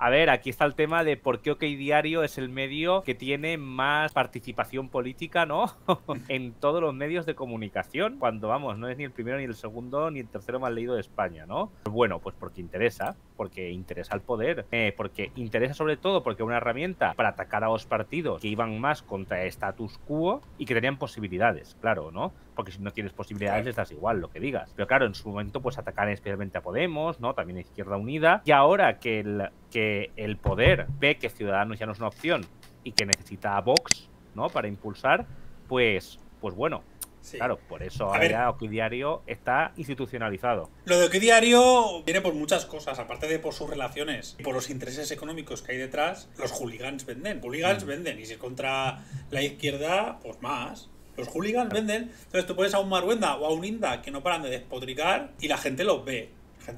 A ver, aquí está el tema de por qué OK Diario es el medio que tiene más participación política, ¿no? En todos los medios de comunicación, cuando, vamos, no es ni el primero, ni el segundo, ni el tercero más leído de España, ¿no? Bueno, pues porque interesa al poder, porque interesa sobre todo porque es una herramienta para atacar a los partidos que iban más contra el status quo y que tenían posibilidades, claro, ¿no? Porque si no tienes posibilidades les das igual lo que digas. Pero claro, en su momento pues atacan especialmente a Podemos, ¿no? También a Izquierda Unida. Y ahora que el poder ve que Ciudadanos ya no es una opción y que necesita a Vox, ¿no? Para impulsar, pues bueno. Sí. Claro, por eso ahora OK Diario está institucionalizado. Lo de OK Diario viene por muchas cosas, aparte de por sus relaciones y por los intereses económicos que hay detrás. Los hooligans venden, venden, y si es contra la izquierda, pues más. Los hooligans venden, entonces tú pones a un Marwenda o a un Inda que no paran de despotricar y la gente los ve.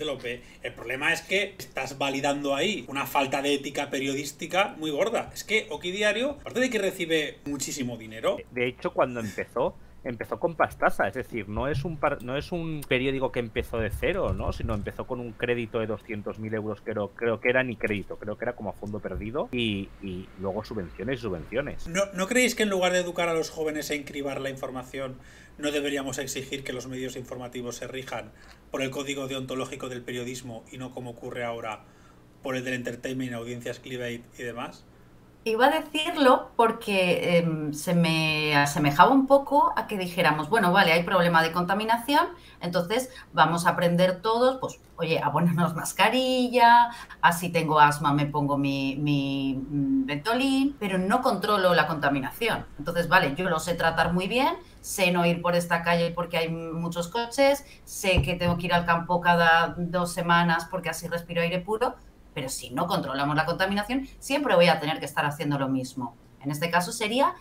El problema es que estás validando ahí una falta de ética periodística muy gorda. Es que OK Diario, aparte de que recibe muchísimo dinero... De hecho, cuando empezó con pastaza, es decir, no es un periódico que empezó de cero, ¿no? Sino empezó con un crédito de 200.000 euros, creo que era ni crédito, creo que era como a fondo perdido, y luego subvenciones. ¿No creéis que en lugar de educar a los jóvenes e incribar la información, no deberíamos exigir que los medios informativos se rijan por el código deontológico del periodismo y no, como ocurre ahora, por el del entertainment, audiencias clickbait y demás? Iba a decirlo porque se me asemejaba un poco a que dijéramos, bueno, vale, hay problema de contaminación, entonces vamos a aprender todos, pues, oye, a ponernos mascarilla, así tengo asma, me pongo mi Ventolin, pero no controlo la contaminación. Entonces, vale, yo lo sé tratar muy bien, sé no ir por esta calle porque hay muchos coches, sé que tengo que ir al campo cada 2 semanas porque así respiro aire puro, pero si no controlamos la contaminación, siempre voy a tener que estar haciendo lo mismo. En este caso sería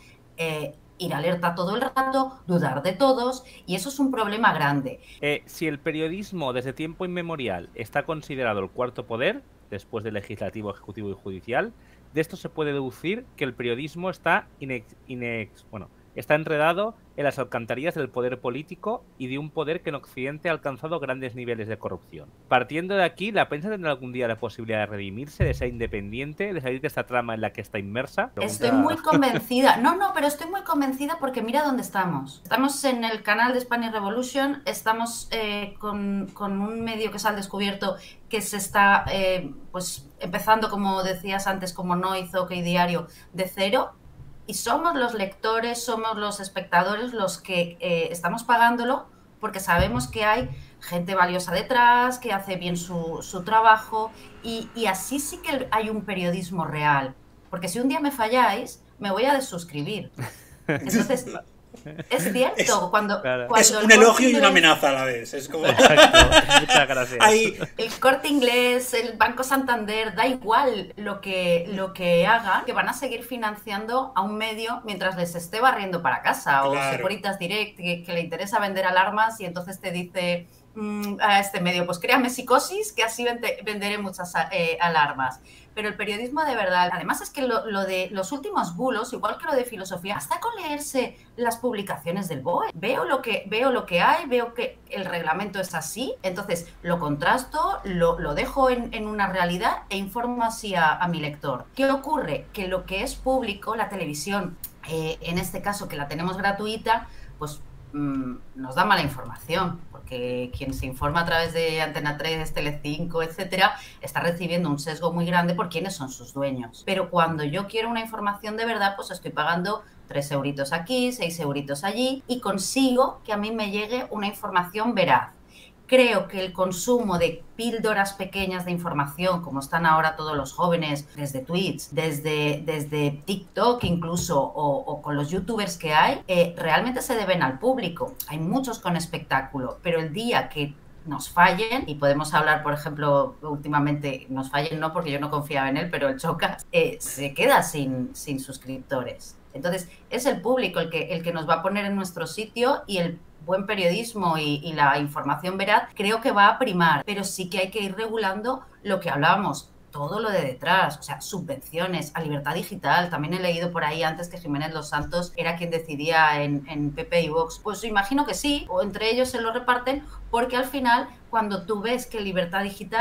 ir alerta todo el rato, dudar de todos, y eso es un problema grande. Si el periodismo desde tiempo inmemorial está considerado el cuarto poder, después del legislativo, ejecutivo y judicial, de esto se puede deducir que el periodismo está está enredado en las alcantarillas del poder político y de un poder que en Occidente ha alcanzado grandes niveles de corrupción. Partiendo de aquí, ¿la prensa tendrá algún día la posibilidad de redimirse, de ser independiente, de salir de esta trama en la que está inmersa? Estoy muy convencida. No, pero estoy muy convencida porque mira dónde estamos. Estamos en el canal de Spanish Revolution, estamos con un medio que se ha descubierto que se está pues empezando, como decías antes, como no hizo OK Diario, de cero. Y somos los lectores, somos los espectadores los que estamos pagándolo porque sabemos que hay gente valiosa detrás, que hace bien su trabajo y así sí que hay un periodismo real. Porque si un día me falláis, me voy a desuscribir. Entonces, es cierto, es un elogio y una amenaza a la vez. Es como... Exacto. Muchas gracias. El Corte Inglés, el Banco Santander, da igual lo que hagan, que van a seguir financiando a un medio mientras les esté barriendo para casa. Claro. O Securitas Direct, que le interesa vender alarmas y entonces te dice a este medio, pues créame psicosis, que así venderé muchas alarmas. Pero el periodismo de verdad, además es que lo de los últimos bulos, igual que lo de filosofía, hasta con leerse las publicaciones del BOE, veo lo que hay, veo que el reglamento es así, entonces lo contrasto, lo dejo en una realidad e informo así a mi lector. ¿Qué ocurre? Que lo que es público, la televisión, en este caso que la tenemos gratuita, pues nos da mala información, porque quien se informa a través de Antena 3, Telecinco, etcétera, está recibiendo un sesgo muy grande por quiénes son sus dueños. Pero cuando yo quiero una información de verdad, pues estoy pagando 3 euritos aquí, 6 euritos allí y consigo que a mí me llegue una información veraz. Creo que el consumo de píldoras pequeñas de información, como están ahora todos los jóvenes, desde Twitch, desde TikTok incluso, o con los youtubers que hay, realmente se deben al público. Hay muchos con espectáculo, pero el día que nos fallen, y podemos hablar, por ejemplo, últimamente, nos fallen no porque yo no confiaba en él, pero el Chocas se queda sin suscriptores. Entonces, es el público el que nos va a poner en nuestro sitio y el buen periodismo y la información veraz creo que va a primar, pero sí que hay que ir regulando lo que hablábamos, todo lo de detrás, o sea, subvenciones a Libertad Digital. También he leído por ahí antes que Jiménez Los Santos era quien decidía en PP y Vox. Pues imagino que sí, o entre ellos se lo reparten, porque al final, cuando tú ves que Libertad Digital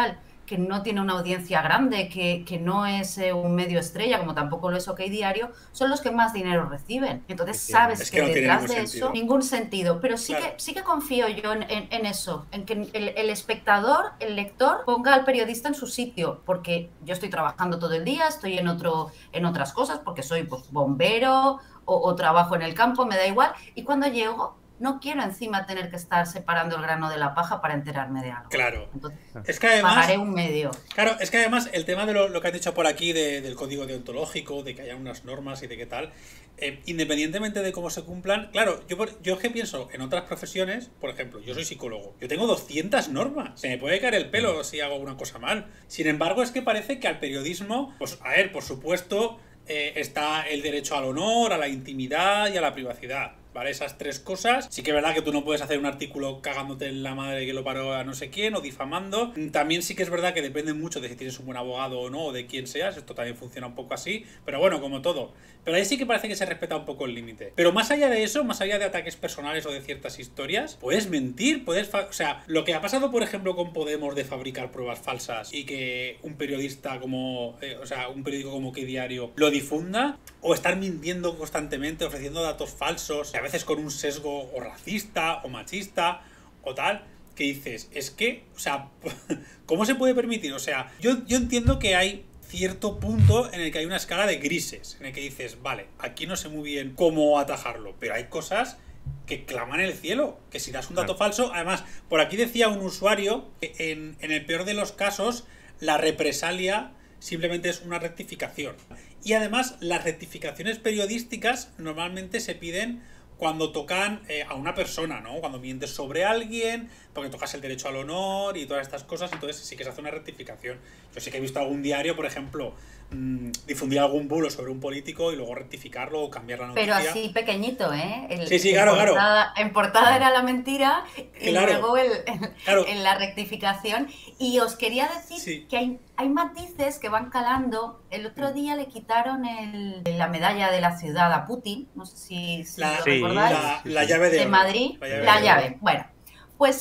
que no tiene una audiencia grande, que no es un medio estrella, como tampoco lo es OK Diario, son los que más dinero reciben. Entonces sabes que no detrás de eso, ningún sentido. Pero claro. sí que confío yo en eso, en que el espectador, el lector, ponga al periodista en su sitio, porque yo estoy trabajando todo el día, estoy en otras cosas, porque soy pues, bombero o trabajo en el campo, me da igual, y cuando llego no quiero encima tener que estar separando el grano de la paja para enterarme de algo. Claro. Entonces, es que además, pagaré un medio. Claro, es que además el tema de lo que has dicho por aquí del código deontológico, de que haya unas normas y de qué tal, independientemente de cómo se cumplan, claro, yo es que pienso en otras profesiones, por ejemplo, yo soy psicólogo, yo tengo 200 normas, se me puede caer el pelo si hago una cosa mal. Sin embargo, es que parece que al periodismo, pues a ver, por supuesto, está el derecho al honor, a la intimidad y a la privacidad. ¿Vale? Esas tres cosas. Sí que es verdad que tú no puedes hacer un artículo cagándote en la madre que lo paró a no sé quién o difamando. También sí que es verdad que depende mucho de si tienes un buen abogado o no, o de quién seas. Esto también funciona un poco así. Pero bueno, como todo. Pero ahí sí que parece que se respeta un poco el límite. Pero más allá de eso, más allá de ataques personales o de ciertas historias, puedes mentir, o sea, lo que ha pasado, por ejemplo, con Podemos de fabricar pruebas falsas y que un periodista como, un periódico como OK Diario lo difunda, o estar mintiendo constantemente, ofreciendo datos falsos, a veces con un sesgo o racista o machista o tal, que dices, es que, o sea, ¿cómo se puede permitir? O sea, yo entiendo que hay cierto punto en el que hay una escala de grises, en el que dices, vale, aquí no sé muy bien cómo atajarlo, pero hay cosas que claman el cielo, que si das un dato falso, además, por aquí decía un usuario que en el peor de los casos, la represalia simplemente es una rectificación. Y además, las rectificaciones periodísticas normalmente se piden cuando tocan a una persona, ¿no? Cuando mientes sobre alguien, porque tocas el derecho al honor y todas estas cosas, entonces sí que se hace una rectificación. Yo sí que he visto algún diario, por ejemplo, difundir algún bulo sobre un político y luego rectificarlo o cambiar la noticia. Pero así pequeñito, ¿eh? Sí, claro. En portada era la mentira y claro, luego en la rectificación. Y os quería decir que hay matices que van calando. El otro día le quitaron la medalla de la ciudad a Putin, no sé si lo recordáis. La llave de Madrid, la llave. Bueno, pues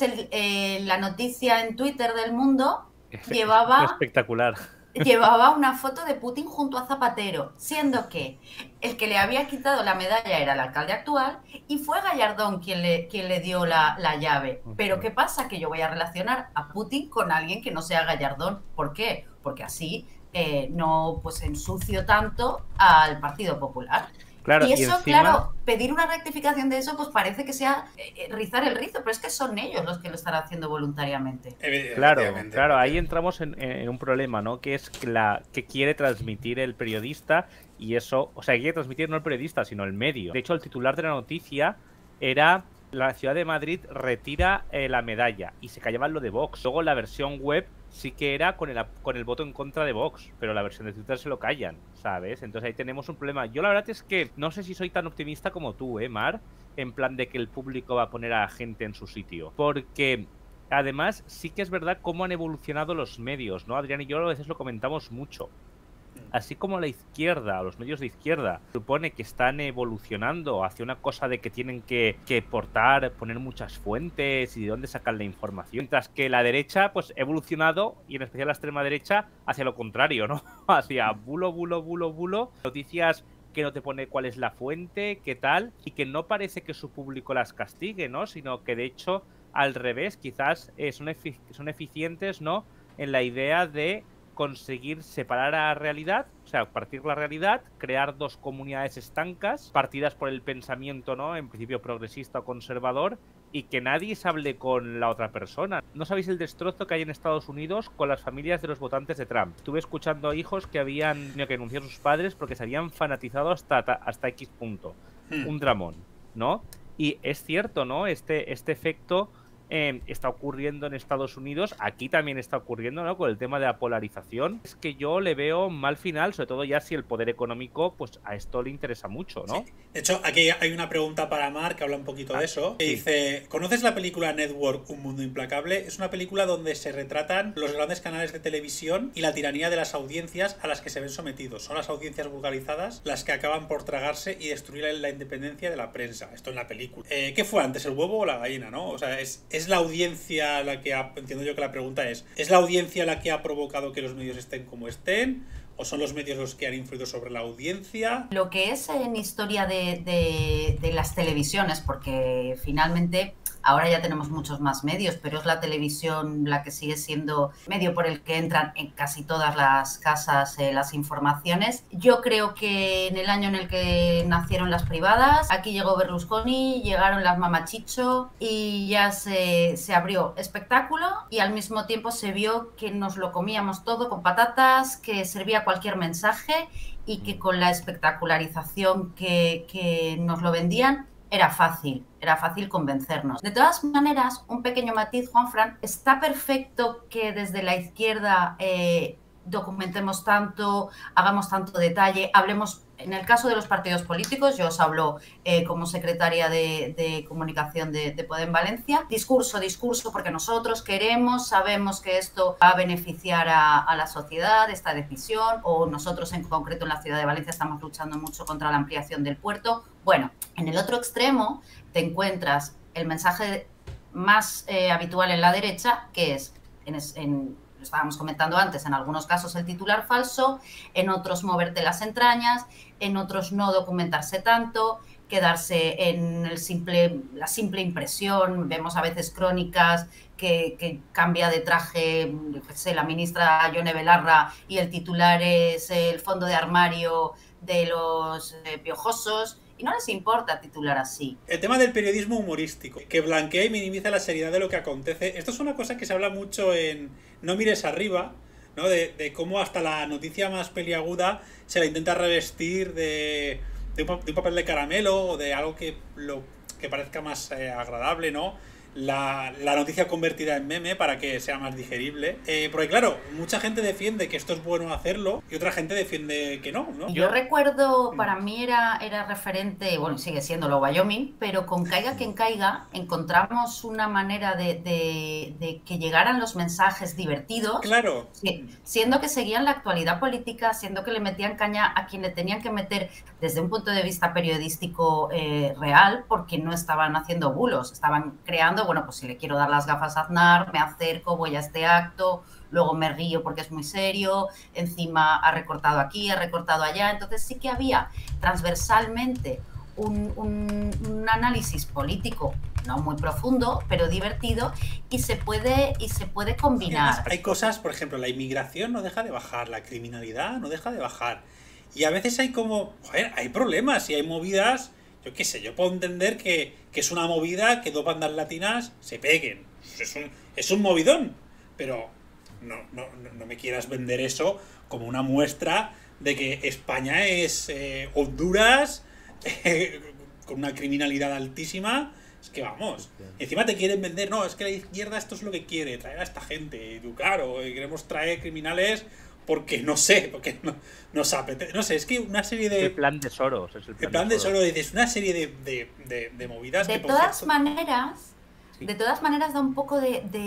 la noticia en Twitter del Mundo llevaba... Espectacular. Llevaba una foto de Putin junto a Zapatero, siendo que el que le había quitado la medalla era el alcalde actual y fue Gallardón quien le dio la llave. Pero ¿qué pasa? Que yo voy a relacionar a Putin con alguien que no sea Gallardón. ¿Por qué? Porque así no pues ensucio tanto al Partido Popular. Claro, y eso, encima... claro, pedir una rectificación de eso, pues parece que sea rizar el rizo, pero es que son ellos los que lo están haciendo voluntariamente. Claro, ahí entramos en un problema, ¿no? Que es que quiere transmitir el periodista y eso, o sea, quiere transmitir no el periodista, sino el medio. De hecho, el titular de la noticia era: la ciudad de Madrid retira la medalla, y se callaban lo de Vox. Luego la versión web sí que era con el voto en contra de Vox, pero la versión de Twitter se lo callan, ¿sabes? Entonces ahí tenemos un problema. Yo la verdad es que no sé si soy tan optimista como tú, Mar, en plan de que el público va a poner a la gente en su sitio. Porque además sí que es verdad cómo han evolucionado los medios, ¿no? Adrián y yo a veces lo comentamos mucho. Así como la izquierda, los medios de izquierda, supone que están evolucionando hacia una cosa de que tienen que poner muchas fuentes y de dónde sacan la información. Mientras que la derecha, pues, ha evolucionado, y en especial la extrema derecha, hacia lo contrario, ¿no? Hacia bulo, noticias que no te pone cuál es la fuente, qué tal, y que no parece que su público las castigue, ¿no? Sino que, de hecho, al revés, quizás son eficientes, ¿no? En la idea de conseguir separar a la realidad, o sea, partir la realidad, crear dos comunidades estancas, partidas por el pensamiento, ¿no? En principio progresista o conservador, y que nadie se hable con la otra persona. No sabéis el destrozo que hay en Estados Unidos con las familias de los votantes de Trump. Estuve escuchando a hijos que habían tenido que denunciar a sus padres porque se habían fanatizado hasta X punto. Un dramón, ¿no? Y es cierto, ¿no? Este efecto está ocurriendo en Estados Unidos, aquí también está ocurriendo, ¿no? Con el tema de la polarización. Es que yo le veo mal final, sobre todo ya si el poder económico, pues a esto le interesa mucho, ¿no? Sí. De hecho, aquí hay una pregunta para Mar que habla un poquito de eso, que dice: ¿conoces la película Network, un mundo implacable? Es una película donde se retratan los grandes canales de televisión y la tiranía de las audiencias a las que se ven sometidos. Son las audiencias vulgarizadas las que acaban por tragarse y destruir la independencia de la prensa. Esto en la película. ¿Qué fue antes, el huevo o la gallina, no? O sea, es ¿Es la audiencia la que ha... Entiendo yo que la pregunta ¿es la audiencia la que ha provocado que los medios estén como estén? ¿O son los medios los que han influido sobre la audiencia? Lo que es en historia de las televisiones, porque finalmente ahora ya tenemos muchos más medios, pero es la televisión la que sigue siendo medio por el que entran en casi todas las casas las informaciones. Yo creo que en el año en el que nacieron las privadas, aquí llegó Berlusconi, llegaron las Mamachicho y ya se abrió espectáculo y al mismo tiempo se vio que nos lo comíamos todo con patatas, que servía cualquier mensaje y que con la espectacularización que nos lo vendían era fácil convencernos. De todas maneras, un pequeño matiz, Juanfran, está perfecto que desde la izquierda documentemos tanto, hagamos tanto detalle, hablemos, en el caso de los partidos políticos, yo os hablo como secretaria de comunicación de Podem Valencia, discurso, porque nosotros sabemos que esto va a beneficiar a la sociedad, esta decisión, o nosotros en concreto en la ciudad de Valencia estamos luchando mucho contra la ampliación del puerto. Bueno, en el otro extremo te encuentras el mensaje más habitual en la derecha, que es, lo estábamos comentando antes, en algunos casos el titular falso, en otros moverte las entrañas, en otros no documentarse tanto, quedarse en la simple impresión. Vemos a veces crónicas que cambia de traje, la ministra Yone Belarra y el titular es el fondo de armario de los piojosos. Y no les importa titular así. El tema del periodismo humorístico, que blanquea y minimiza la seriedad de lo que acontece. Esto es una cosa que se habla mucho en No mires arriba, ¿no? De cómo hasta la noticia más peliaguda se la intenta revestir de un papel de caramelo o de algo que parezca más agradable, ¿no? La noticia convertida en meme para que sea más digerible. Porque claro, mucha gente defiende que esto es bueno hacerlo y otra gente defiende que no, ¿no? Yo recuerdo, para mí era referente, bueno, sigue siéndolo Wyoming, pero con Caiga quien caiga encontramos una manera de que llegaran los mensajes divertidos. Claro. Siendo que seguían la actualidad política, siendo que le metían caña a quien le tenían que meter desde un punto de vista periodístico real, porque no estaban haciendo bulos, estaban creando, bueno, pues si le quiero dar las gafas a Aznar, me acerco, voy a este acto, luego me río porque es muy serio, encima ha recortado aquí, ha recortado allá. Entonces sí que había transversalmente un análisis político no muy profundo, pero divertido, y se puede combinar. Hay cosas, por ejemplo, la inmigración no deja de bajar, la criminalidad no deja de bajar, y a veces hay hay problemas y hay movidas. Yo qué sé, yo puedo entender que es una movida que dos bandas latinas se peguen. Es un movidón. Pero no me quieras vender eso como una muestra de que España es Honduras con una criminalidad altísima. Es que vamos. Encima te quieren vender, no, es que la izquierda esto es lo que quiere, traer a esta gente. Y tú, claro, queremos traer criminales porque no sé, porque nos apetece. No sé, es que una serie de... El plan de Soros. El plan de Soros, dices, una serie de movidas. De todas maneras, da un poco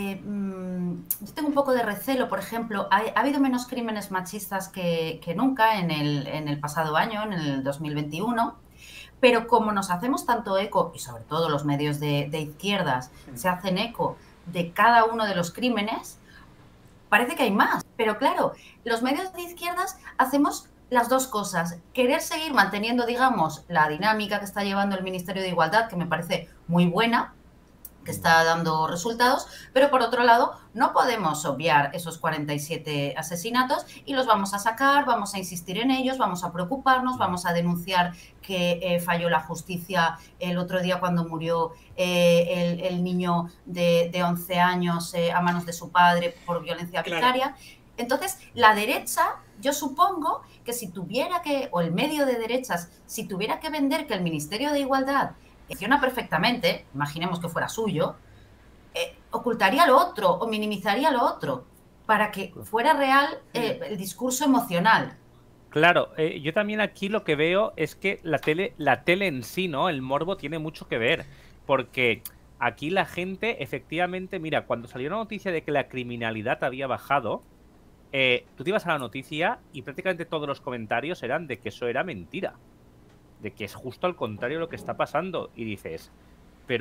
yo tengo un poco de recelo, por ejemplo, ha habido menos crímenes machistas que nunca en el pasado año, en el 2021, pero como nos hacemos tanto eco, y sobre todo los medios de izquierdas se hacen eco de cada uno de los crímenes, parece que hay más. Pero claro, los medios de izquierdas hacemos las dos cosas. Querer seguir manteniendo, digamos, la dinámica que está llevando el Ministerio de Igualdad, que me parece muy buena, que está dando resultados, pero por otro lado no podemos obviar esos 47 asesinatos y los vamos a sacar, vamos a insistir en ellos, vamos a preocuparnos, vamos a denunciar que falló la justicia el otro día cuando murió el niño de 11 años a manos de su padre por violencia vicaria. Entonces, la derecha, yo supongo que si tuviera o el medio de derechas, si tuviera que vender que el Ministerio de Igualdad funciona perfectamente, imaginemos que fuera suyo, ocultaría lo otro o minimizaría lo otro para que fuera real el discurso emocional. Claro, yo también aquí lo que veo es que la tele en sí, ¿no? El morbo tiene mucho que ver, porque aquí la gente, efectivamente, mira, cuando salió la noticia de que la criminalidad había bajado, tú te ibas a la noticia y prácticamente todos los comentarios eran de que eso era mentira, de que es justo al contrario lo que está pasando, y dices, pero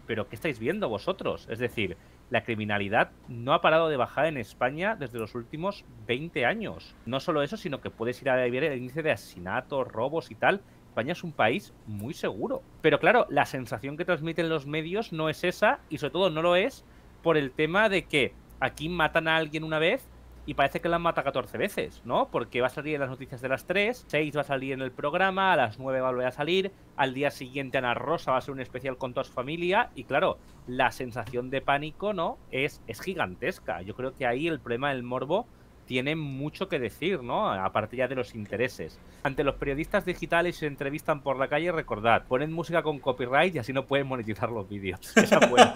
pero ¿qué estáis viendo vosotros? Es decir, la criminalidad no ha parado de bajar en España desde los últimos 20 años. No solo eso, sino que puedes ir a ver el índice de asesinatos, robos y tal. España es un país muy seguro. Pero claro, la sensación que transmiten los medios no es esa, y sobre todo no lo es por el tema de que aquí matan a alguien una vez y parece que la han matado 14 veces, ¿no? Porque va a salir en las noticias de las 3, 6 va a salir en el programa, a las 9 va a volver a salir, al día siguiente Ana Rosa va a ser un especial con toda su familia, y claro, la sensación de pánico, ¿no? Es gigantesca. Yo creo que ahí el problema del morbo tiene mucho que decir, ¿no? Aparte ya de los intereses. Ante los periodistas digitales se entrevistan por la calle, recordad, ponen música con copyright y así no pueden monetizar los vídeos. Esa buena.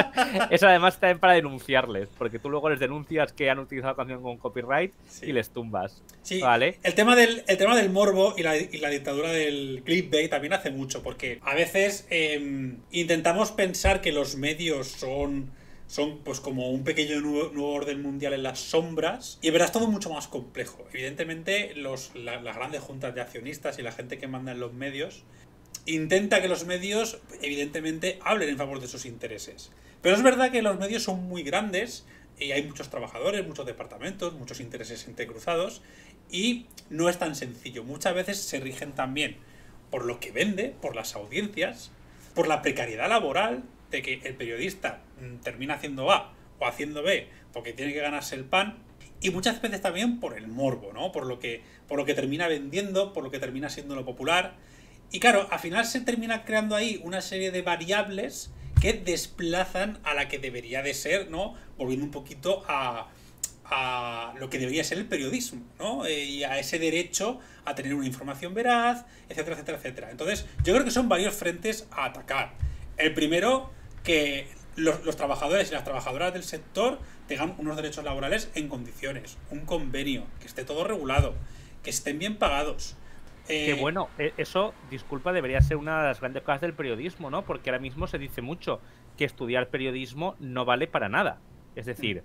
Eso además también para denunciarles, porque tú luego les denuncias que han utilizado la canción con copyright y les tumbas. Sí, ¿vale? El tema del morbo y la dictadura del clickbait también hace mucho, porque a veces intentamos pensar que los medios son pues como un pequeño nuevo orden mundial en las sombras, y en verdad es todo mucho más complejo. Evidentemente las grandes juntas de accionistas y la gente que manda en los medios intenta que los medios evidentemente hablen en favor de sus intereses, pero es verdad que los medios son muy grandes y hay muchos trabajadores, muchos departamentos, muchos intereses entrecruzados, y no es tan sencillo. Muchas veces se rigen también por lo que vende, por las audiencias, por la precariedad laboral, de que el periodista termina haciendo A o haciendo B porque tiene que ganarse el pan, y muchas veces también por el morbo, ¿no? Por lo que termina vendiendo, por lo que termina siendo lo popular. Y claro, al final se termina creando ahí una serie de variables que desplazan a la que debería de ser, ¿no? Volviendo un poquito a lo que debería ser el periodismo, ¿no? Y a ese derecho a tener una información veraz, etcétera, etcétera, etcétera. Entonces, yo creo que son varios frentes a atacar. El primero, que los trabajadores y las trabajadoras del sector tengan unos derechos laborales en condiciones, un convenio, que esté todo regulado, que estén bien pagados. Que bueno, eso, disculpa, debería ser una de las grandes cosas del periodismo, ¿no? Porque ahora mismo se dice mucho que estudiar periodismo no vale para nada. Es decir,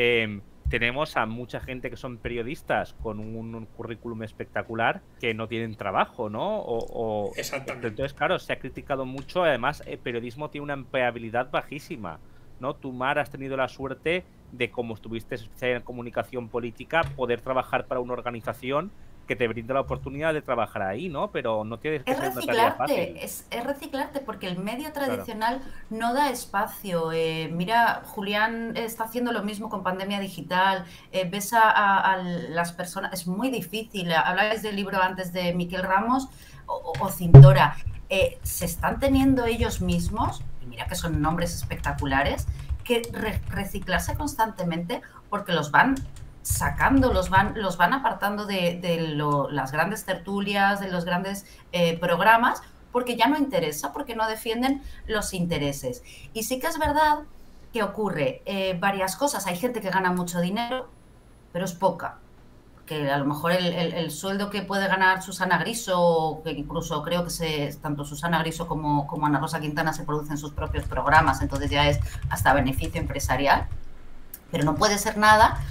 tenemos a mucha gente que son periodistas con un currículum espectacular que no tienen trabajo, ¿no? Exactamente. Entonces, claro, se ha criticado mucho. Además, el periodismo tiene una empleabilidad bajísima, ¿no? Tú, Mar, has tenido la suerte de, como estuviste especializada en comunicación política, poder trabajar para una organización que te brinda la oportunidad de trabajar ahí, ¿no? Pero no tienes que ser una tarea fácil. Es reciclarte, porque el medio tradicional no da espacio. Mira, Julián está haciendo lo mismo con Pandemia Digital. Ves a las personas, es muy difícil. Hablabais del libro antes de Miquel Ramos o Cintora. Se están teniendo ellos mismos, y mira que son nombres espectaculares, que reciclarse constantemente, porque los van sacando, los van apartando de las grandes tertulias, de los grandes programas, porque ya no interesa, porque no defienden los intereses. Y sí que es verdad que ocurre varias cosas. Hay gente que gana mucho dinero, pero es poca. Que a lo mejor el sueldo que puede ganar Susana Griso, que incluso creo que tanto Susana Griso como Ana Rosa Quintana se producen sus propios programas, entonces ya es hasta beneficio empresarial, pero no puede ser nada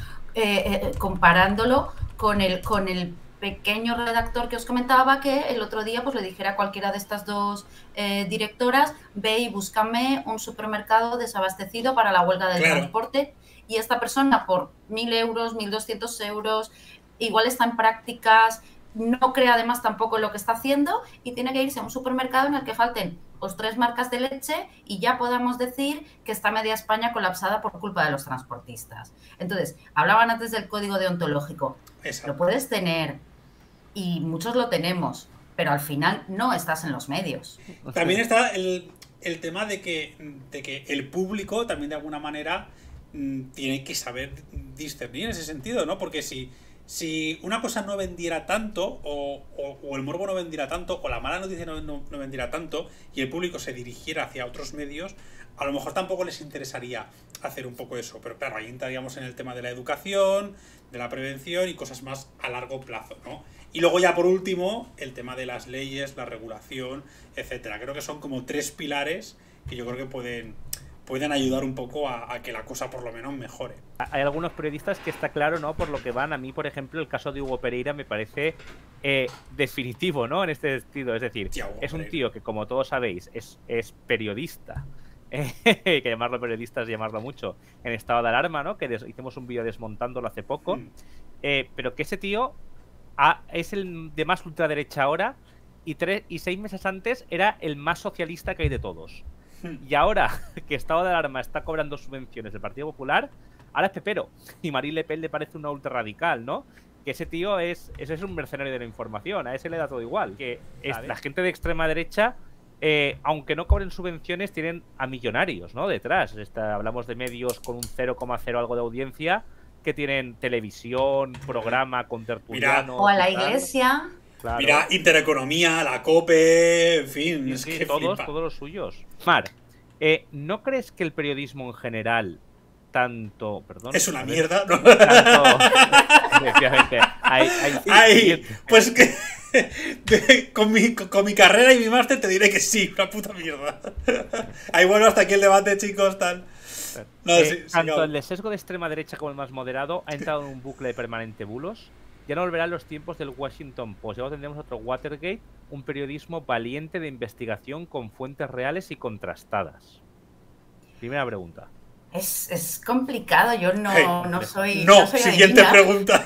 comparándolo con el pequeño redactor que os comentaba, que el otro día pues le dijera a cualquiera de estas dos directoras: ve y búscame un supermercado desabastecido para la huelga del transporte, y esta persona por 1.000 euros, 1.200 euros, igual está en prácticas, no cree además tampoco en lo que está haciendo, y tiene que irse a un supermercado en el que falten pues 3 marcas de leche y ya podamos decir que está media España colapsada por culpa de los transportistas. Entonces, hablaban antes del código deontológico. Lo puedes tener, y muchos lo tenemos, pero al final no estás en los medios. También está el tema de que el público también de alguna manera tiene que saber discernir en ese sentido, ¿no? Porque si una cosa no vendiera tanto, o el morbo no vendiera tanto, o la mala noticia no vendiera tanto, y el público se dirigiera hacia otros medios, a lo mejor tampoco les interesaría hacer un poco eso. Pero claro, ahí entraríamos en el tema de la educación, de la prevención y cosas más a largo plazo, ¿no? Y luego ya por último, el tema de las leyes, la regulación, etcétera. Creo que son como 3 pilares que yo creo que pueden ayudar un poco a que la cosa por lo menos mejore. Hay algunos periodistas que está claro, ¿no? Por lo que van. A mí, por ejemplo, el caso de Hugo Pereira me parece definitivo, ¿no? En este sentido. Es decir, es un tío que, como todos sabéis, es periodista, que llamarlo periodistas y llamarlo mucho, en estado de alarma, ¿no? Que hicimos un vídeo desmontándolo hace poco. Pero que ese tío es el de más ultraderecha ahora y 6 meses antes era el más socialista que hay de todos. Y ahora que estado de alarma está cobrando subvenciones del Partido Popular, ahora es pepero. Y Marine Le Pen le parece una ultra radical, ¿no? Que ese tío es un mercenario de la información, a ese le da todo igual. Que la gente de extrema derecha, aunque no cobren subvenciones, tienen a millonarios, ¿no? Detrás. Hablamos de medios con un 0,0 algo de audiencia, que tienen televisión, programa con tertulianos. O a la iglesia. Claro. Mira, Intereconomía, la COPE, en fin. Sí, todos los suyos. Mar, ¿no crees que el periodismo en general, tanto... Perdón, es una mierda, ¿no? Tanto, efectivamente, pues que con mi carrera y mi máster te diré que sí, una puta mierda. Ahí bueno, hasta aquí el debate, chicos, tal. No, tanto el de sesgo de extrema derecha como el más moderado ha entrado en un bucle de permanente bulos. Ya no volverán los tiempos del Washington Post. Ya tendremos otro Watergate, un periodismo valiente de investigación con fuentes reales y contrastadas. Primera pregunta. Es complicado, yo no soy. No, soy siguiente adivina. Pregunta.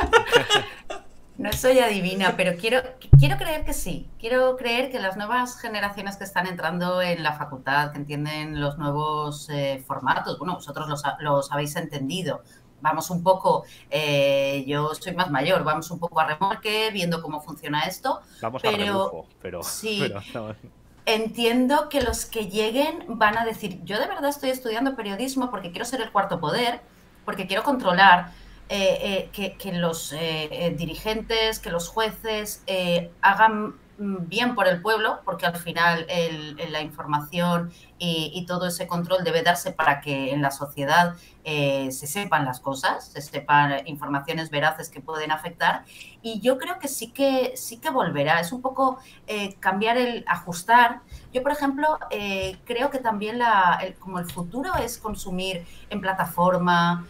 No soy adivina, pero quiero creer que sí. Quiero creer que las nuevas generaciones que están entrando en la facultad, que entienden los nuevos formatos, bueno, vosotros los habéis entendido. Vamos un poco, yo soy más mayor, vamos un poco a remolque, viendo cómo funciona esto. Vamos a rebufo, pero entiendo que los que lleguen van a decir, yo de verdad estoy estudiando periodismo porque quiero ser el cuarto poder, porque quiero controlar, que los dirigentes, que los jueces hagan bien por el pueblo, porque al final la información y todo ese control debe darse para que en la sociedad se sepan las cosas, se sepan informaciones veraces que pueden afectar, y yo creo que sí que volverá. Es un poco cambiar, ajustar. Yo, por ejemplo, creo que también como el futuro es consumir en plataforma.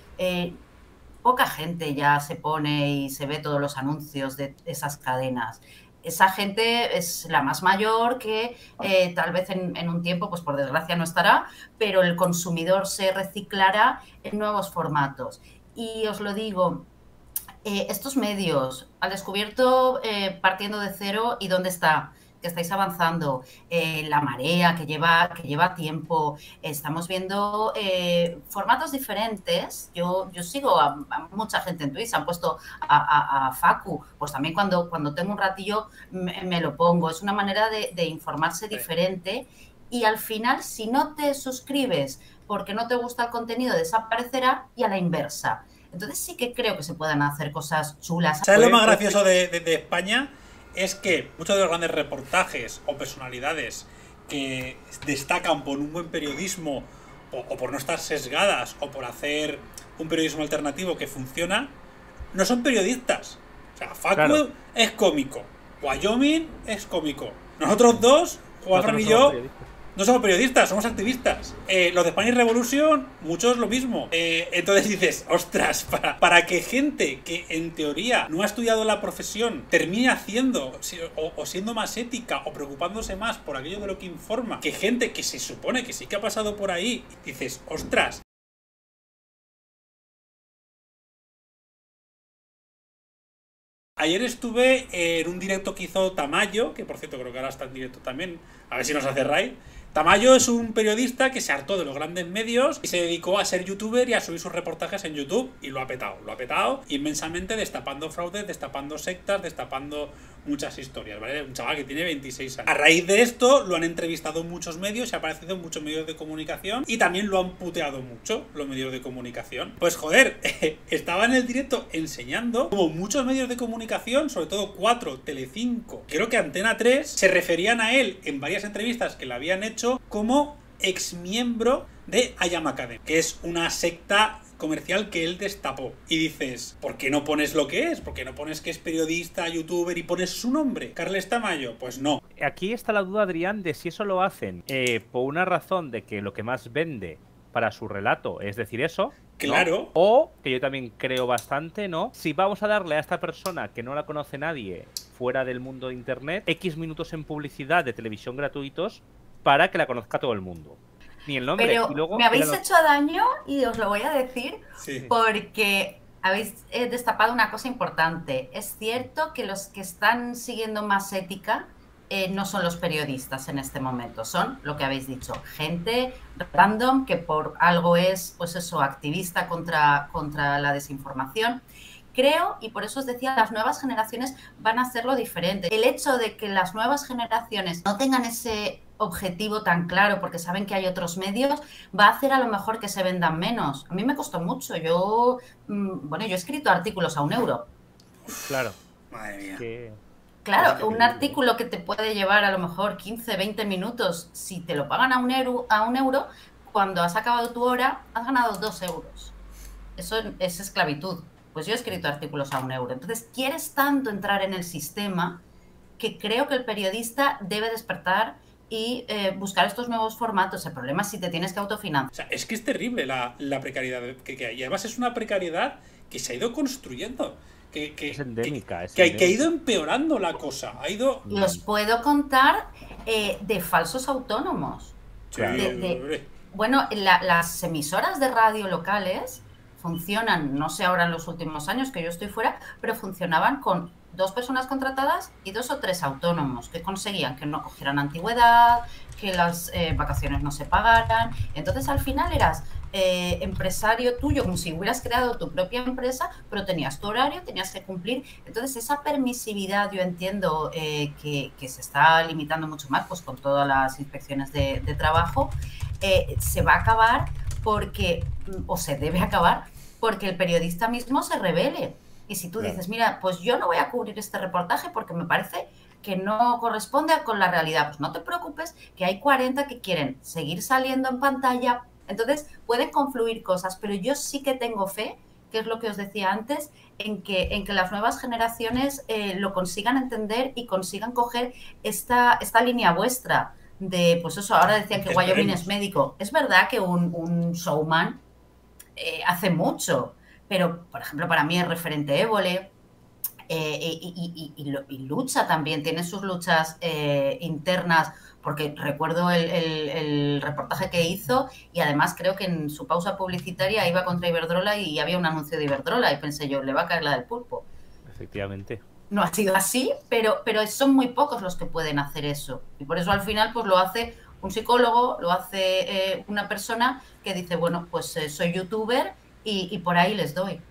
Poca gente ya se pone y se ve todos los anuncios de esas cadenas. Esa gente es la más mayor que tal vez en un tiempo, pues por desgracia no estará, pero el consumidor se reciclará en nuevos formatos. Y os lo digo, estos medios al descubierto, partiendo de cero, ¿y dónde está? Que estáis avanzando, La Marea, que lleva tiempo, estamos viendo formatos diferentes. Yo sigo a mucha gente en Twitch, han puesto a Facu, pues también cuando tengo un ratillo me lo pongo. Es una manera de informarse diferente, y al final, si no te suscribes porque no te gusta el contenido, desaparecerá, y a la inversa. Entonces sí que creo que se puedan hacer cosas chulas. ¿Sabes lo más gracioso de España? Es que muchos de los grandes reportajes o personalidades que destacan por un buen periodismo o por no estar sesgadas o por hacer un periodismo alternativo que funciona, no son periodistas. O sea, Facu es cómico, Wyoming es cómico. Nosotros dos, Juan y yo, no somos periodistas, somos activistas. Los de Spanish Revolution, muchos lo mismo. Entonces dices, ostras, para que gente que en teoría no ha estudiado la profesión termine haciendo o siendo más ética o preocupándose más por aquello de lo que informa, que gente que se supone que sí que ha pasado por ahí, dices, ostras. Ayer estuve en un directo que hizo Tamayo, que por cierto creo que ahora está en directo también, a ver si nos hace raid. Tamayo es un periodista que se hartó de los grandes medios y se dedicó a ser youtuber y a subir sus reportajes en YouTube, y lo ha petado inmensamente, destapando fraudes, destapando sectas, destapando muchas historias, ¿vale? Un chaval que tiene 26 años. A raíz de esto lo han entrevistado muchos medios, se ha aparecido en muchos medios de comunicación y también lo han puteado mucho los medios de comunicación. Pues joder, estaba en el directo enseñando como muchos medios de comunicación, sobre todo 4, Telecinco, creo que Antena 3, se referían a él en varias entrevistas que le habían hecho como exmiembro de I Am Academy, que es una secta comercial que él destapó. Y dices, ¿por qué no pones lo que es? ¿Por qué no pones que es periodista, youtuber y pones su nombre? ¿Carles Tamayo? Pues no. Aquí está la duda, Adrián, de si eso lo hacen por una razón de que lo que más vende para su relato es decir eso, claro, ¿no? O, que yo también creo bastante, ¿no? Si vamos a darle a esta persona que no la conoce nadie fuera del mundo de internet, X minutos en publicidad de televisión gratuitos para que la conozca todo el mundo. ni el nombre. Pero y luego me habéis hecho daño y os lo voy a decir porque habéis destapado una cosa importante. Es cierto que los que están siguiendo más ética no son los periodistas en este momento, son lo que habéis dicho, gente random que por algo es, pues eso, activista contra la desinformación. Creo, y por eso os decía, las nuevas generaciones van a hacerlo diferente. El hecho de que las nuevas generaciones no tengan ese objetivo tan claro porque saben que hay otros medios, va a hacer a lo mejor que se vendan menos. A mí me costó mucho. Yo he escrito artículos a €1. Claro. Madre mía. Claro, un artículo que te puede llevar a lo mejor 15, 20 minutos, si te lo pagan a €1, cuando has acabado tu hora, has ganado €2. Eso es esclavitud. Pues yo he escrito artículos a €1. Entonces, quieres tanto entrar en el sistema que creo que el periodista debe despertar y buscar estos nuevos formatos. El problema es si te tienes que autofinanciar. O sea, es que es terrible la precariedad que hay. Y además es una precariedad que se ha ido construyendo. Es endémica. Que ha ido empeorando la cosa. Y os puedo contar de falsos autónomos. Claro. Bueno, las emisoras de radio locales funcionan, no sé ahora en los últimos años que yo estoy fuera, pero funcionaban con 2 personas contratadas y 2 o 3 autónomos que conseguían que no cogieran antigüedad, que las vacaciones no se pagaran. Entonces al final eras empresario tuyo, como si hubieras creado tu propia empresa, pero tenías tu horario, tenías que cumplir. Entonces esa permisividad yo entiendo que se está limitando mucho más pues con todas las inspecciones de trabajo, se va a acabar porque, o se debe acabar, porque el periodista mismo se rebele. Y si tú dices, mira, pues yo no voy a cubrir este reportaje porque me parece que no corresponde con la realidad, pues no te preocupes, que hay 40 que quieren seguir saliendo en pantalla. Entonces pueden confluir cosas, pero yo sí que tengo fe, que es lo que os decía antes, en que las nuevas generaciones lo consigan entender y consigan coger esta línea vuestra de, pues eso, ahora decían que Wyoming es médico. Es verdad que un showman hace mucho, pero, por ejemplo, para mí es referente Évole y lucha también, tiene sus luchas internas, porque recuerdo el reportaje que hizo y además creo que en su pausa publicitaria iba contra Iberdrola y había un anuncio de Iberdrola y pensé yo, le va a caer la del pulpo. Efectivamente. No ha sido así, pero son muy pocos los que pueden hacer eso. Y por eso al final pues lo hace un psicólogo, lo hace una persona que dice, bueno, pues soy youtuber y por ahí les doy.